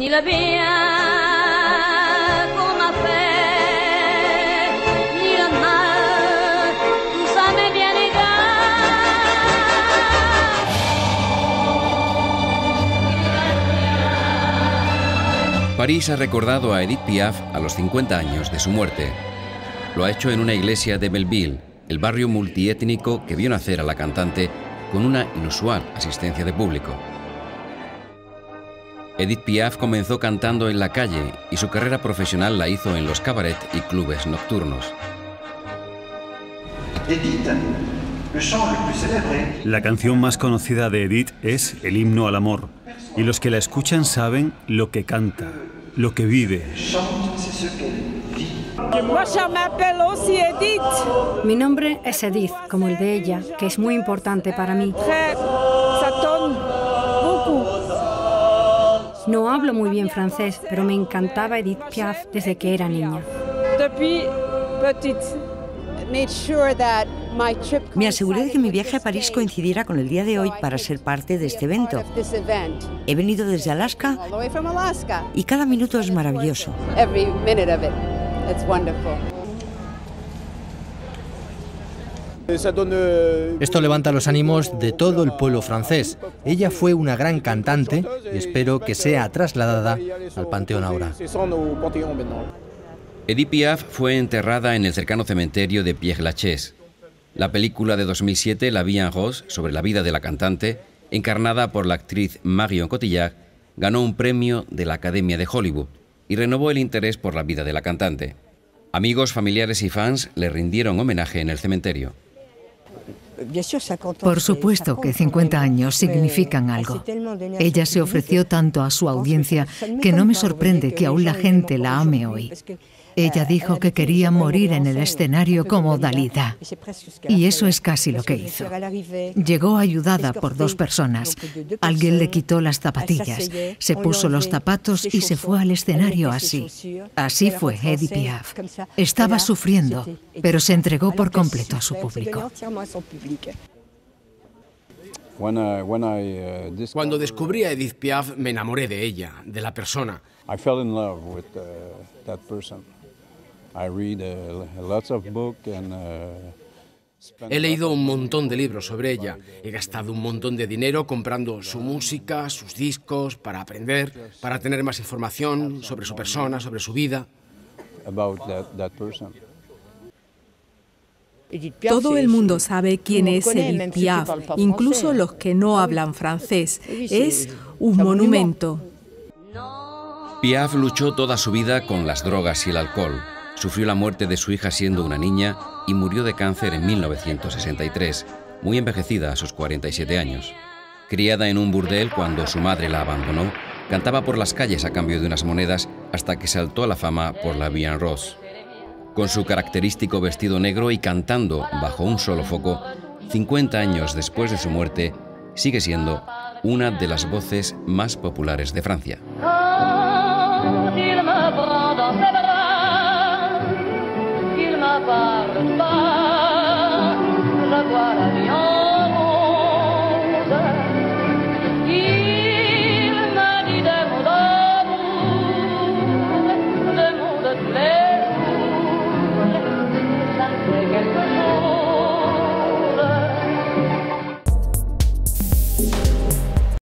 le bien qu'on m'a fait, ni le mal, tout ça m'est bien égal. París ha recordado a Edith Piaf a los 50 años de su muerte. Lo ha hecho en una iglesia de Belleville, el barrio multiétnico que vio nacer a la cantante con una inusual asistencia de público. Edith Piaf comenzó cantando en la calle y su carrera profesional la hizo en los cabaret y clubes nocturnos. La canción más conocida de Edith es El himno al amor, y los que la escuchan saben lo que canta, lo que vive. Mi nombre es Edith, como el de ella, que es muy importante para mí. No hablo muy bien francés, pero me encantaba Edith Piaf desde que era niña. Me aseguré de que mi viaje a París coincidiera con el día de hoy para ser parte de este evento. He venido desde Alaska y cada minuto es maravilloso. Esto levanta los ánimos de todo el pueblo francés. Ella fue una gran cantante y espero que sea trasladada al Panteón ahora. Edith Piaf fue enterrada en el cercano cementerio de Père-Lachaise. La película de 2007, La Vie en Rose, sobre la vida de la cantante, encarnada por la actriz Marion Cotillard, ganó un premio de la Academia de Hollywood y renovó el interés por la vida de la cantante. Amigos, familiares y fans le rindieron homenaje en el cementerio. Por supuesto que 50 años significan algo. Ella se ofreció tanto a su audiencia que no me sorprende que aún la gente la ame hoy. Ella dijo que quería morir en el escenario como Dalida. Y eso es casi lo que hizo. Llegó ayudada por dos personas. Alguien le quitó las zapatillas, se puso los zapatos y se fue al escenario así. Así fue Edith Piaf. Estaba sufriendo, pero se entregó por completo a su público. Cuando descubrí a Edith Piaf, me enamoré de ella, de la persona. He leído un montón de libros sobre ella. He gastado un montón de dinero comprando su música, sus discos, para aprender, para tener más información sobre su persona, sobre su vida. Todo el mundo sabe quién es Edith Piaf, incluso los que no hablan francés. Es un monumento. Piaf luchó toda su vida con las drogas y el alcohol. Sufrió la muerte de su hija siendo una niña y murió de cáncer en 1963, muy envejecida a sus 47 años. Criada en un burdel cuando su madre la abandonó, cantaba por las calles a cambio de unas monedas hasta que saltó a la fama por La Vie en Rose. Con su característico vestido negro y cantando bajo un solo foco, 50 años después de su muerte, sigue siendo una de las voces más populares de Francia. Il me prend dans ses bras, il me parle pas.